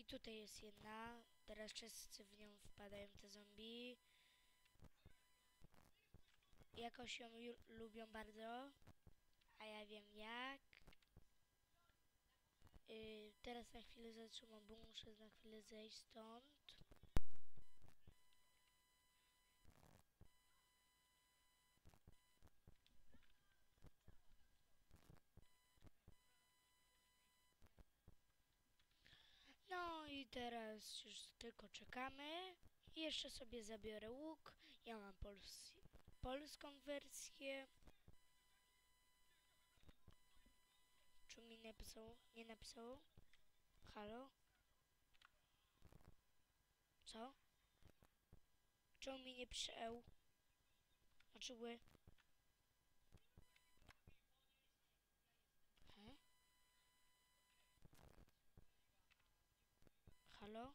tutaj jest jedna. Teraz wszyscy w nią wpadają te zombie. Jakoś ją lubią bardzo. A ja wiem jak. Teraz na chwilę zatrzymam, bo muszę na chwilę zejść stąd. No i teraz już tylko czekamy. Jeszcze sobie zabiorę łuk. Ja mam polską wersję. Czy mi napisało? Nie napisało? Halo? Co? Czemu mi nie przeł? Znaczy ły? He? Halo?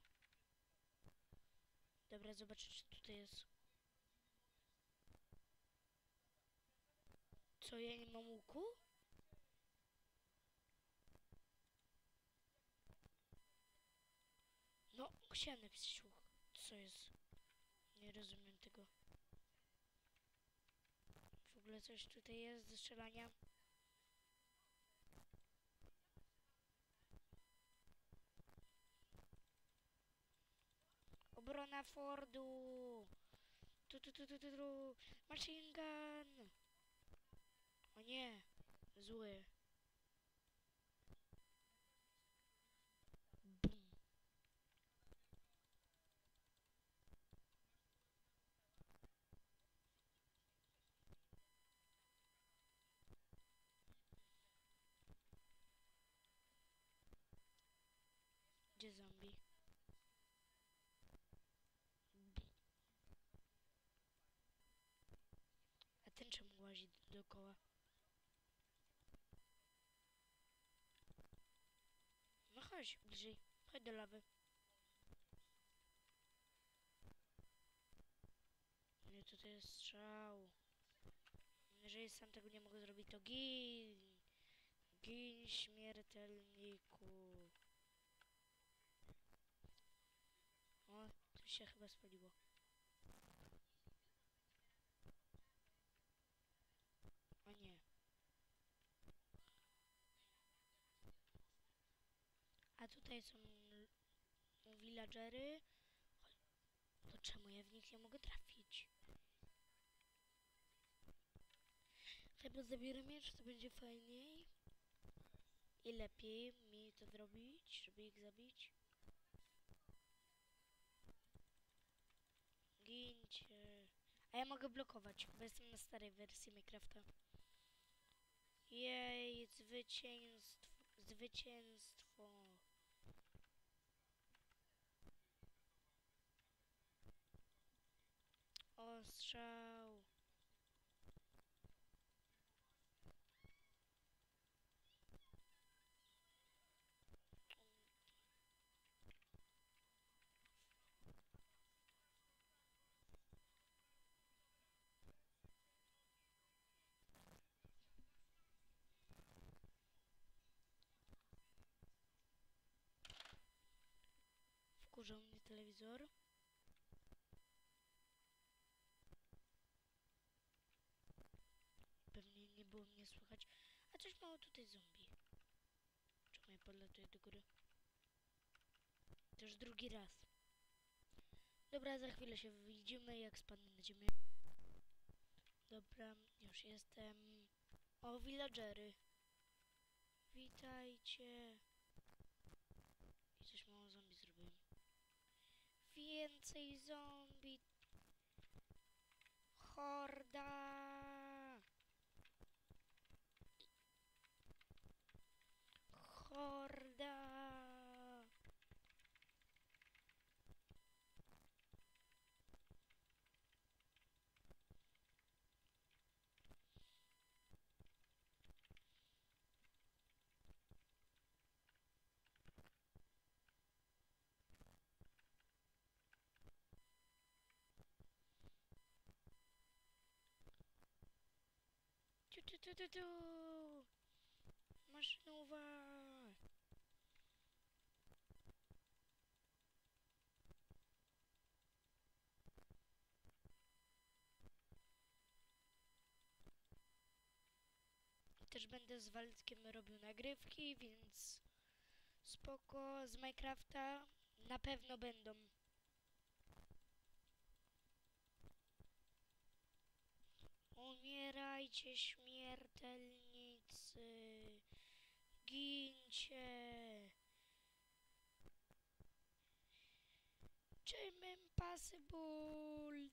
Dobra, zobaczę czy tutaj jest. Co, ja nie mam łuku? No, chciałem napisać łuk. Co jest? Nie rozumiem tego. W ogóle coś tutaj jest do strzelania. Obrona Fordu! Tu. Machine gun! O nie! Zły. Bum. Gdzie zombie? Bum. A ten czemu łazi dookoła? No chodź bliżej. Chodź do lawy. Nie, tutaj jest strzał. Jeżeli sam tego nie mogę zrobić, to gin! Gin, śmiertelniku. O, tu się chyba spaliło. O nie. A tutaj są villagery. To czemu ja w nich nie mogę trafić? Chyba zabiorę miecz, to będzie fajniej. I lepiej mi to zrobić, żeby ich zabić. Gincie. A ja mogę blokować, bo jestem na starej wersji Minecrafta. Jej, zwycięstwo. Zwycięstwo. O, strzał. Wkurzał mnie telewizor. Pewnie nie było mnie słychać. A coś mało tutaj zombie. Czemu ja podlatuję do góry? To już drugi raz. Dobra, za chwilę się widzimy, jak spadnę na ziemię. Dobra, już jestem. O, villagery. Witajcie. I coś mało zombie zrobiłem. Więcej zombie. Horda. Horda. Tu. Maszynowa. też będę z Waldkiem robił nagrywki, więc spoko. Z Minecrafta na pewno będą. Umierajcie, śmiertelnicy. Gincie. Czym impossible?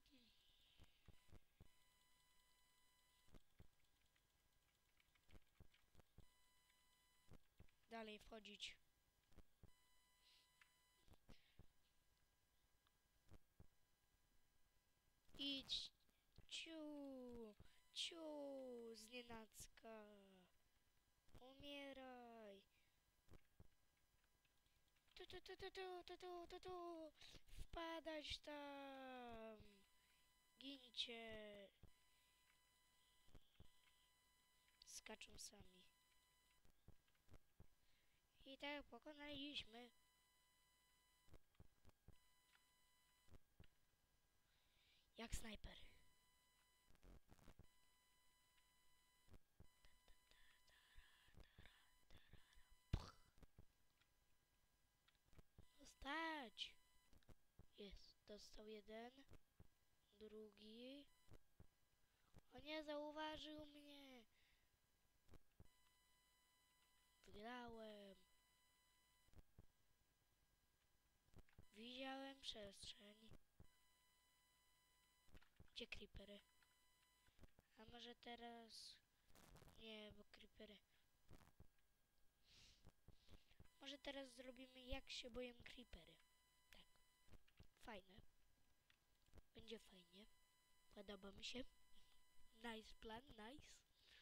Dalej wchodzić. Idź. Ciu. Ciu. Znienacka. Umieraj. Tu. Wpadać tam. Gincie. Skaczą sami. I tak pokonaliśmy. Jak snajper. Dostać. Jest. Dostał jeden. Drugi. O nie, zauważył mnie. Wygrałem. Widziałem przestrzeń. Gdzie creepery? A może teraz... Nie, bo creepery... Może teraz zrobimy jak się boją creepery. Tak. Fajne. Będzie fajnie. Podoba mi się. Nice plan, nice.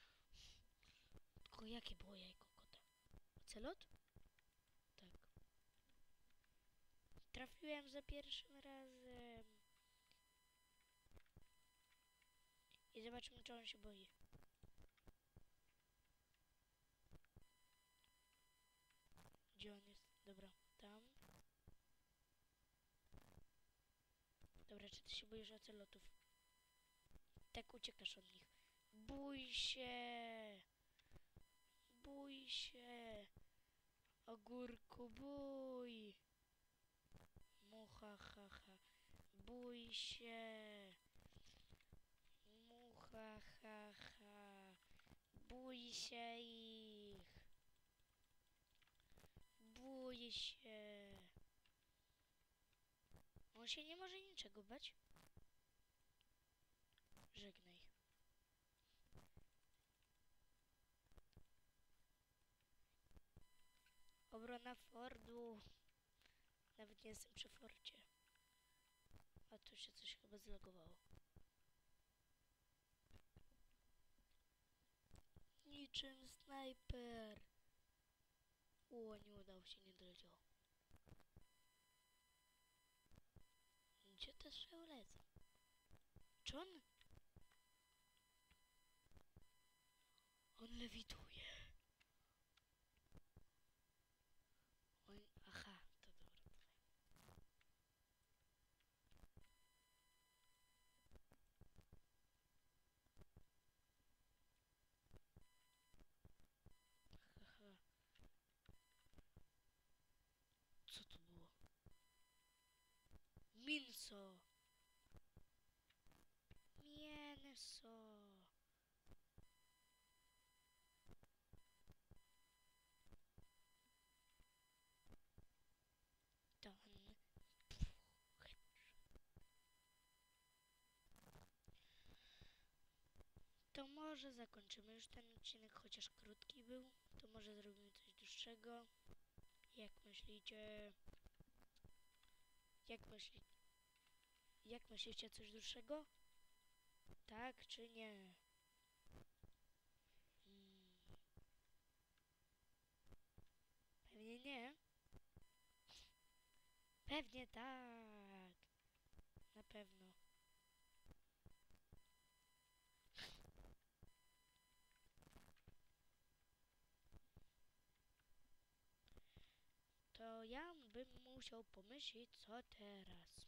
Tylko jakie było jajko kota? Ocelot? Tak. Trafiłem za pierwszym razem. I zobaczmy, czy on się boi. Gdzie on jest? Dobra, tam. Dobra, czy ty się boisz ocelotów? Tak uciekasz od nich. Bój się! Bój się! Ogórku, bój! Mucha, ha, ha. Bój się! Mucha, ha, ha. Bój się ich! Bój się! On się nie może niczego bać. Żegnaj. Obrona fortu. Nawet nie jestem przy forcie. A tu się coś chyba zlogowało. Niczym snajper. O, nie udało się, nie doleciał. Gdzie te strzały lecą? Czy on? On lewituje. On... Aha, to dobra. Haha. Co to było? Mięso. Mięso. Don. To może zakończymy już ten odcinek, chociaż krótki był. To może zrobimy coś dłuższego. Jak myślicie? Jak myśli... Jak myślicie, coś dłuższego? Tak czy nie? Pewnie nie. Pewnie tak. Na pewno. To ja bym musiał pomyśleć, co teraz.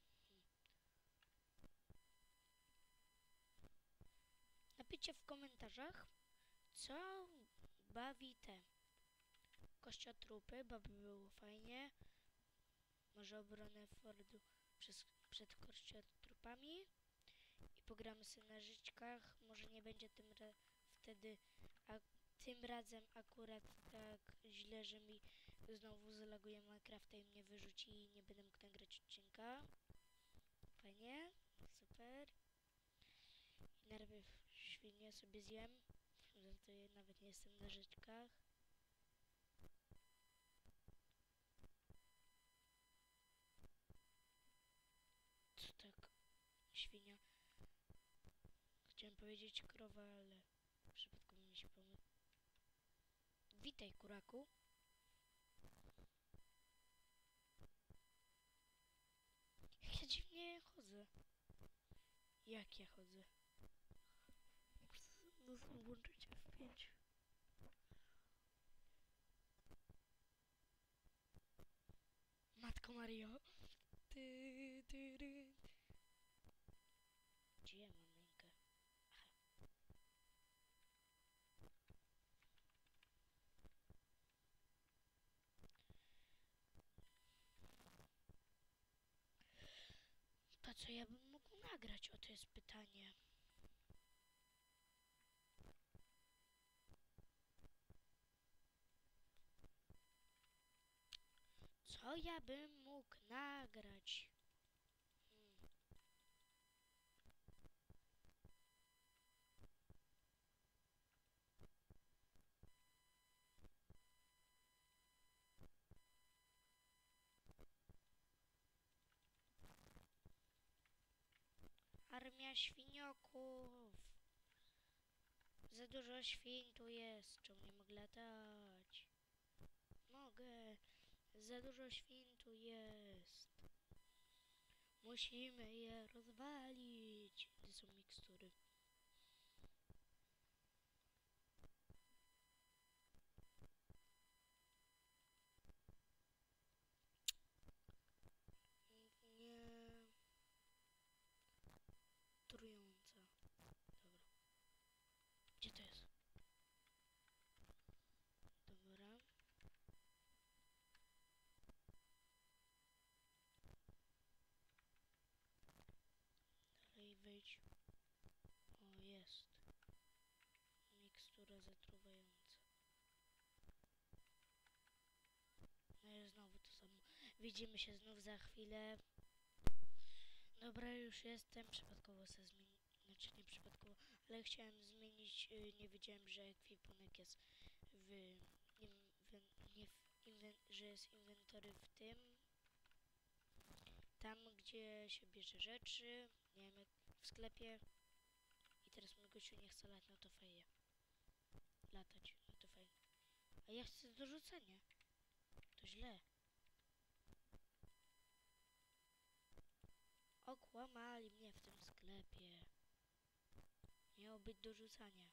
Napiszcie w komentarzach, co bawi te kościotrupy, bo by było fajnie. Może obronę fortu przed kościotrupami. I pogramy sobie na życzkach. Może nie będzie wtedy, a tym razem akurat tak źle, że mi znowu zaloguje Minecrafta i mnie wyrzuci i nie będę mógł nagrać odcinka. Fajnie, super. I najpierw świnie sobie zjem. Żartuję, nawet nie jestem na życzkach. Co tak? Świnia. Chciałem powiedzieć krowa, ale przypadkowo mi się pomyliło. Witaj, kuraku. Jak ja dziwnie chodzę. Jak ja chodzę? No włączyć F5. Matko Mario. Ty. Gdzie ja mam rękę? To co ja bym mógł nagrać? O, to jest pytanie. Co ja bym mógł nagrać? Armia świnioków. Za dużo świń tu jest. Czemu nie mogę latać? Mogę. Za dużo świń tu jest. Musimy je rozwalić. Gdzie są mikstury? Nie. Trująca. Dobra. Gdzie to jest? Dobra. Dalej wejdź. O, jest. Mikstura zatruwająca. No i znowu to samo. Widzimy się znów za chwilę. Dobra, już jestem. Przypadkowo se znaczy nie przypadkowo, ale chciałem zmienić. Nie wiedziałem, że ekwipunek jest że jest inwentory w tym. Tam, gdzie się bierze rzeczy. Nie wiem, jak w sklepie. I teraz mój gościu nie chce latać, no to fajnie. Latać, no to fajnie. A ja chcę do rzucenia. To źle. Okłamali mnie w tym sklepie. Miało być do rzucania.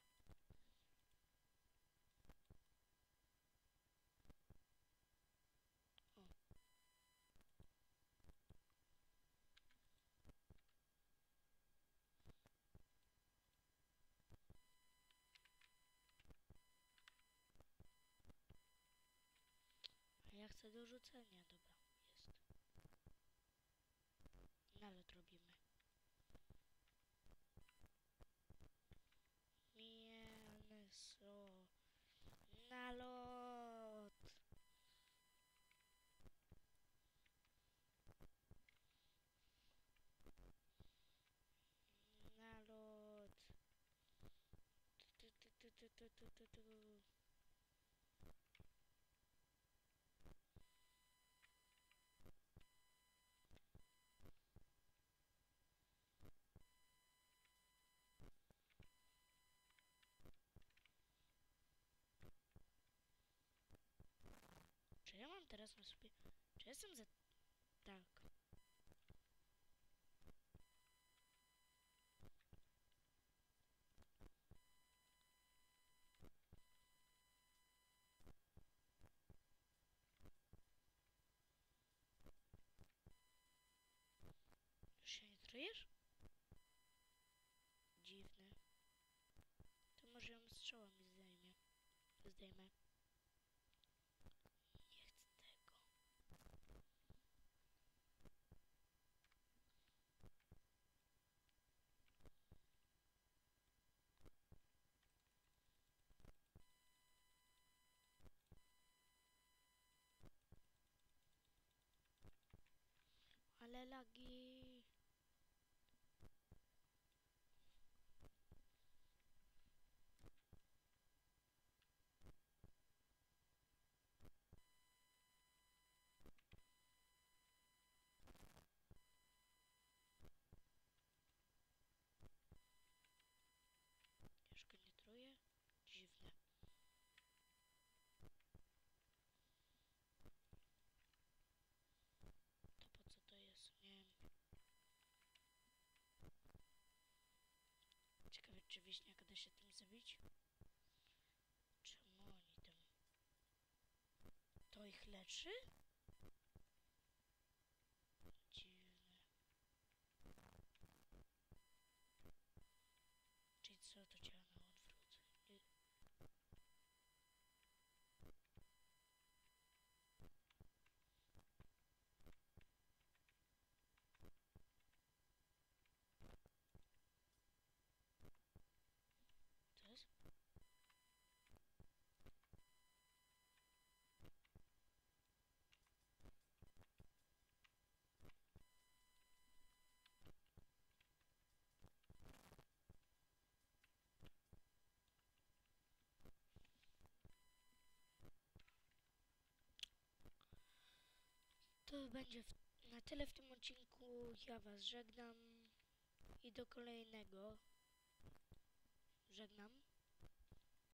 O. A ja chcę do rzucenia. Dobra, jest. Nalot robimy. Mięso. Nalot. Nalot. Tu. Czy ja mam teraz na sobie... Czy jestem za... Tak. Już się nie trujesz? Dziwne. To może ją strzałami zdejmę. Nie chcę tego. Ale lagi. Jeszcze nie truje? Dziwne. To po co to jest? Nie wiem. Ciekawe, czy wieśniaka da się tym zabić? Czemu oni tym? To ich leczy? Dziwne. Czyli co to działa na odwrót? Nie. To jest? To będzie na tyle w tym odcinku. Ja was żegnam i do kolejnego. Żegnam.